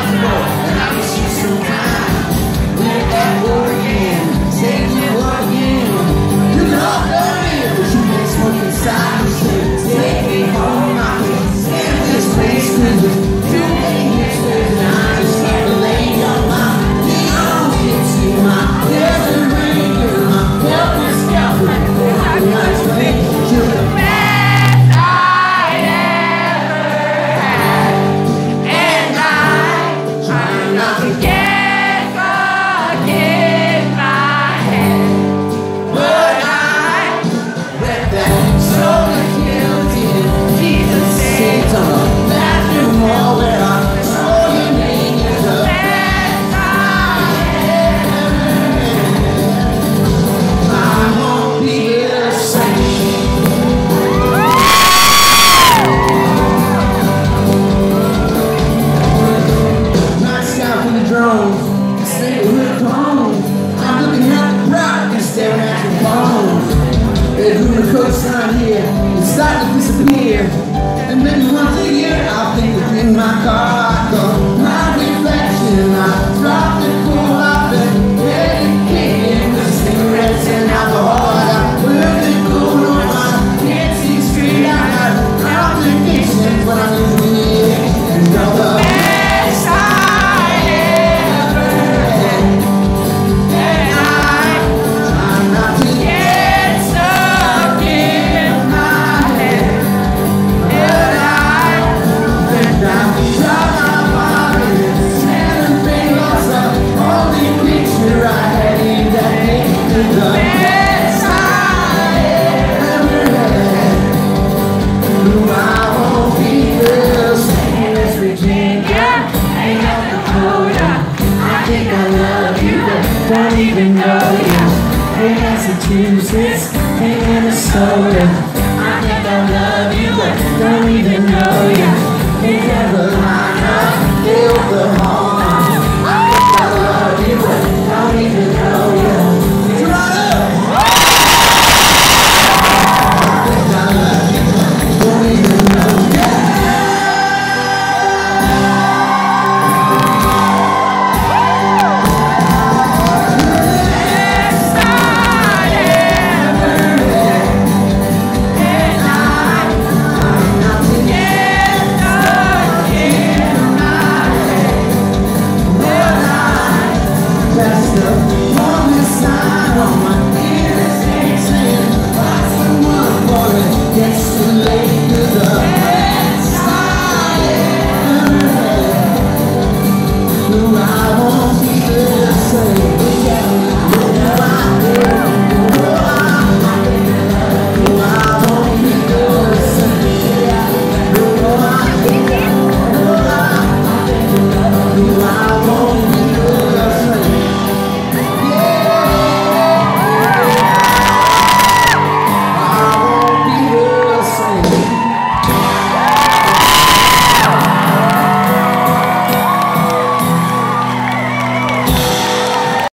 Coastline here, it's starting to disappear. And maybe once a year I'll think of in my car. I go, my reflection, I drop the cool out and get it kicking with cigarettes and alcohol. I wear the cool on my can't see straight. I got complications when I'm in the air. And you're the best I ever had. And I try not to get stuck in my head. And I shut my body and bring us up. Only picture I had in that day. The best I ever had. No, I won't be the same as Virginia. Ain't no Dakota. I think I love you, but don't even know you. Hey, Massachusetts, hey, Minnesota. I think I love you, but don't even know you.